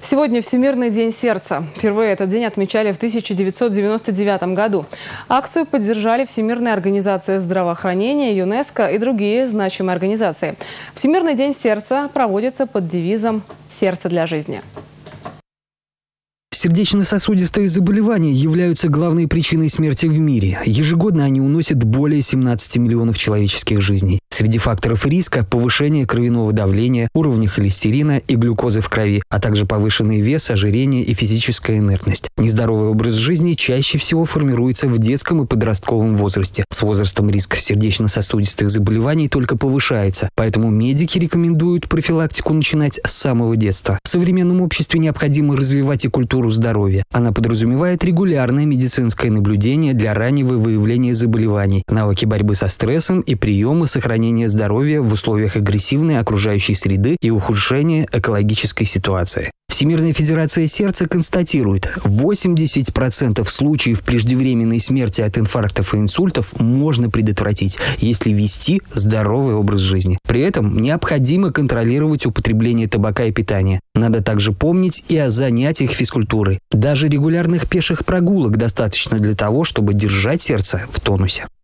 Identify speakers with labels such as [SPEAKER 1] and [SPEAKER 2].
[SPEAKER 1] Сегодня Всемирный день сердца. Впервые этот день отмечали в 1999 году. Акцию поддержали Всемирная организация здравоохранения, ЮНЕСКО и другие значимые организации. Всемирный день сердца проводится под девизом «Сердце для жизни».
[SPEAKER 2] Сердечно-сосудистые заболевания являются главной причиной смерти в мире. Ежегодно они уносят более 17 миллионов человеческих жизней. Среди факторов риска – повышение кровяного давления, уровня холестерина и глюкозы в крови, а также повышенный вес, ожирение и физическая инертность. Нездоровый образ жизни чаще всего формируется в детском и подростковом возрасте. С возрастом риск сердечно-сосудистых заболеваний только повышается, поэтому медики рекомендуют профилактику начинать с самого детства. В современном обществе необходимо развивать и культуру здоровья. Она подразумевает регулярное медицинское наблюдение для раннего выявления заболеваний, навыки борьбы со стрессом и приемы сохранения здоровья в условиях агрессивной окружающей среды и ухудшения экологической ситуации. Всемирная федерация сердца констатирует, 80% случаев преждевременной смерти от инфарктов и инсультов можно предотвратить, если вести здоровый образ жизни. При этом необходимо контролировать употребление табака и питания. Надо также помнить и о занятиях физкультурой. Даже регулярных пеших прогулок достаточно для того, чтобы держать сердце в тонусе.